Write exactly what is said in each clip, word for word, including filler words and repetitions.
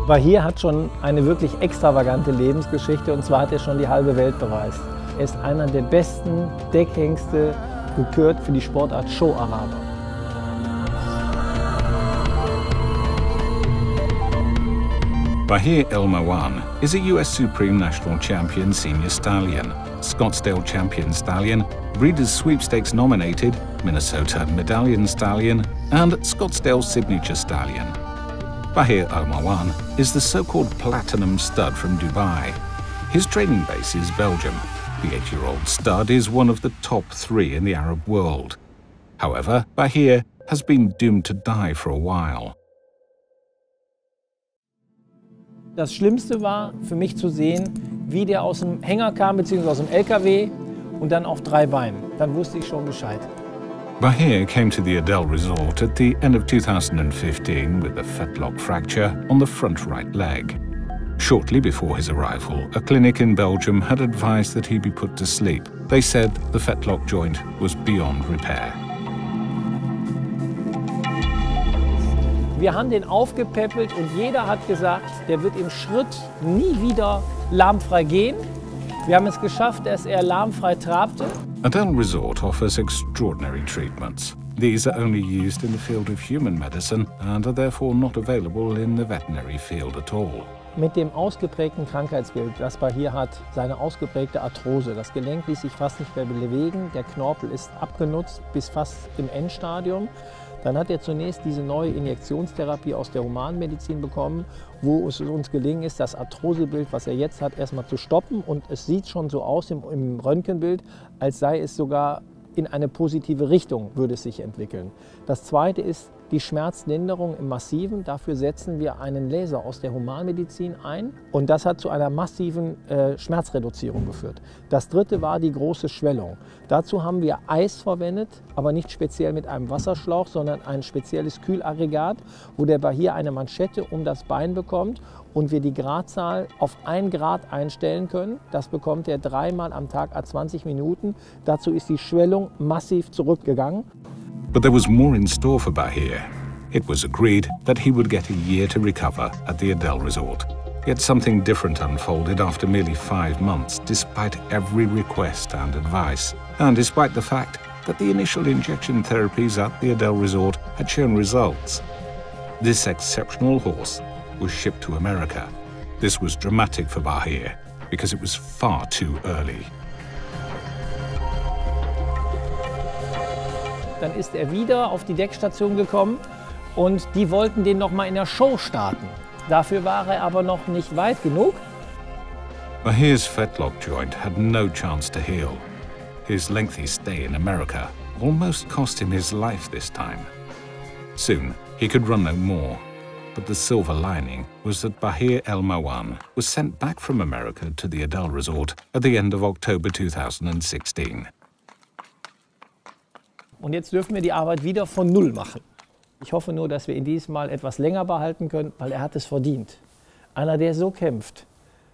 Bahir hat schon eine wirklich extravagante Lebensgeschichte, und zwar hat er schon die halbe Welt bereist. Er ist einer der besten Deckhengste, gekürt für die Sportart Show-Araber. Bahir El Marwan is a U S Supreme National Champion Senior Stallion, Scottsdale Champion Stallion, Breeders' Sweepstakes nominated, Minnesota Medallion Stallion, and Scottsdale Signature Stallion. Bahir El Marwan is the so-called Platinum Stud from Dubai. His training base is Belgium. The eight-year-old stud is one of the top three in the Arab world. However, Bahir has been doomed to die for a while. Das Schlimmste war für mich zu sehen, wie der aus dem Hänger kam bzw. aus dem L K W und dann auf drei Beinen. Dann wusste ich schon Bescheid. Bahir came to the Adel Resort at the end of two thousand fifteen with a fetlock fracture on the front right leg. Shortly before his arrival, a clinic in Belgium had advised that he be put to sleep. They said the fetlock joint was beyond repair. Wir haben den aufgepäppelt und jeder hat gesagt, der wird im Schritt nie wieder lahmfrei gehen. Wir haben es geschafft, dass er lahmfrei trabte. Adel Resort offers extraordinary treatments. These are only used in the field of human medicine and are therefore not available in the veterinary field at all. Mit dem ausgeprägten Krankheitsbild, das Bahir hat, seine ausgeprägte Arthrose, das Gelenk ließ sich fast nicht mehr bewegen, der Knorpel ist abgenutzt bis fast im Endstadium. Dann hat er zunächst diese neue Injektionstherapie aus der Humanmedizin bekommen, wo es uns gelungen ist, das Arthrosebild, was er jetzt hat, erstmal zu stoppen. Und es sieht schon so aus im, im Röntgenbild, als sei es sogar in eine positive Richtung, würde es sich entwickeln. Das Zweite ist die Schmerzlinderung im Massiven. Dafür setzen wir einen Laser aus der Humanmedizin ein. Und das hat zu einer massiven äh, Schmerzreduzierung geführt. Das Dritte war die große Schwellung. Dazu haben wir Eis verwendet, aber nicht speziell mit einem Wasserschlauch, sondern ein spezielles Kühlaggregat, wo der Bahir eine Manschette um das Bein bekommt und wir die Gradzahl auf ein Grad einstellen können. Das bekommt er dreimal am Tag à zwanzig Minuten. Dazu ist die Schwellung massiv zurückgegangen. But there was more in store for Bahir. It was agreed that he would get a year to recover at the Adel Resort. Yet something different unfolded after merely five months, despite every request and advice, and despite the fact that the initial injection therapies at the Adel Resort had shown results. This exceptional horse was shipped to America. This was dramatic for Bahir because it was far too early. Dann ist er wieder auf die Deckstation gekommen und die wollten den noch mal in der Show starten. Dafür war er aber noch nicht weit genug. Bahir's fetlock joint had no chance to heal. His lengthy stay in America almost cost him his life this time. Soon, he could run no more. But the silver lining was that Bahir El Marwan was sent back from America to the Adel Resort at the end of October two thousand sixteen. Und jetzt dürfen wir die Arbeit wieder von Null machen. Ich hoffe nur, dass wir ihn diesmal etwas länger behalten können, weil er hat es verdient. Einer, der so kämpft,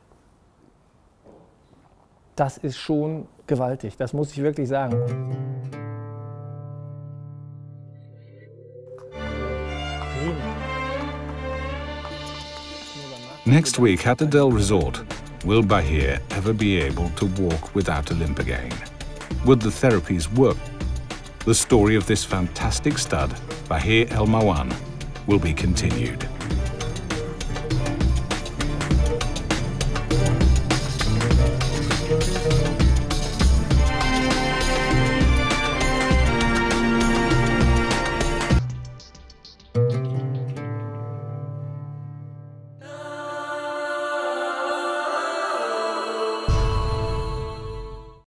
das ist schon gewaltig. Das muss ich wirklich sagen. Next week at Adel Resort, will Bahir ever be able to walk without a limp again? Would the therapies work? The story of this fantastic stud, Bahir El Marwan, will be continued.